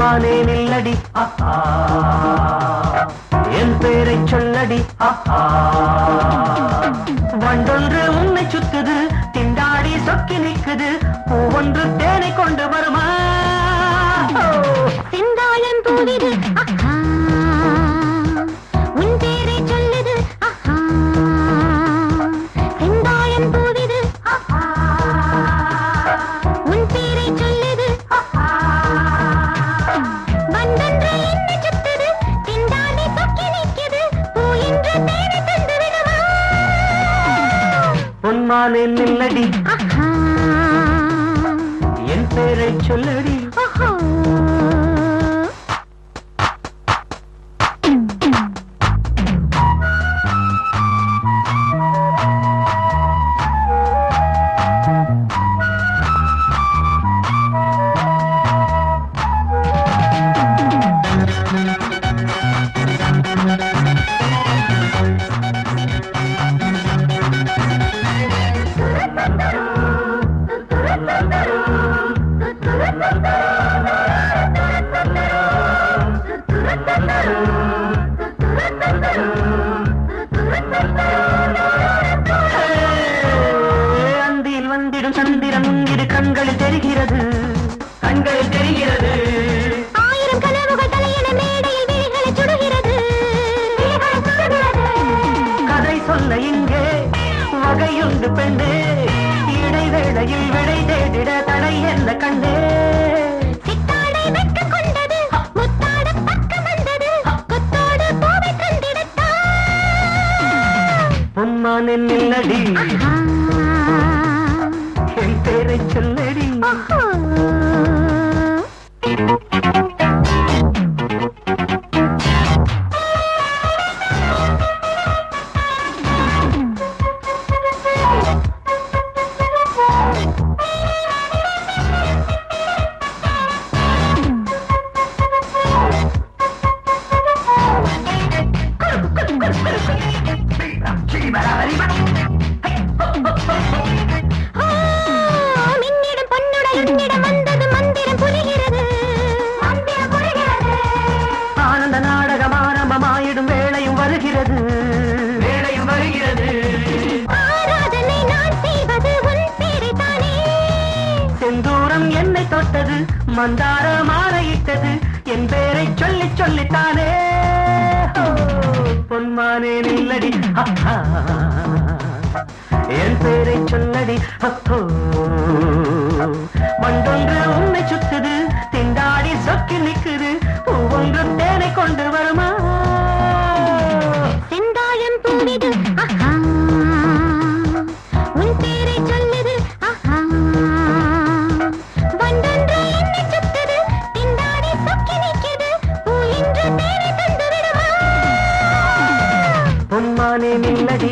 பொன்மானே நில்லடி என் பேரை சொல்லடி வண்டொன்று உன்னை சுத்துது திண்டாடி சொக்கி நிற்குது பூவொன்று தேனை கொண்டு வருமா செந்தாழம் பூவிது உன் பேரை சொல்லுது செந்தாழம் பூவிது உன் பேரை சொல்லுது வண்டொன்று என்னை சுத்துது திண்டாடி சொக்கி நிற்குது பூ என்று தேனை தந்து விடுமா பொன்மானே நில்லடி என் பேரை சொல்லடி அந்தியில் வந்திடும் சந்திரன் இரு கண்களில் தெரிகிறது ஆயிரம் கனவுகள் தலையென மேடையில் விழிகளை சுடுகிறது கதை சொல்ல இங்கே வகையுண்டு பெண்ணே இடைவேளையில் விடை தேடிட தடை என்ன கண்டே சித்தாடை வெட்க கொண்டது முத்தாட பக்கம் வந்தது கொத்தோடு பூவை தந்திடத்தான் பொன்மானே நில்லடி என் பேரை சொல்லடி மின்னிடம் பொன்னுடை உன்னிடம் வந்தது மந்திரம் புரிகிறது ஆனந்த நாடகம் ஆரம்பமாயிடும் வேளையும் வருகிறது ஆராதனை நான் செய்வது உன் பேரை தானே செந்தூரம் என்னை தொட்டது மந்தார மாலையிட்டது என் பேரை சொல்லி சொல்லித்தானே பொன்மானே நில்லடி என் பேரை சொல்லடி மண்டொன்று உன்னை சுத்துது திண்டாடி சொக்கி நிற்குது பூவொன்று தேனை கொண்டு வருமா செந்தாழம் பூவிது உன் பேரை சொல்லுது வண்டொன்று என்னை சுத்துது திண்டாடி சொக்கி நிற்குது பூ என்று தேனை தந்து விடுமா பொன்மானே நில்லடி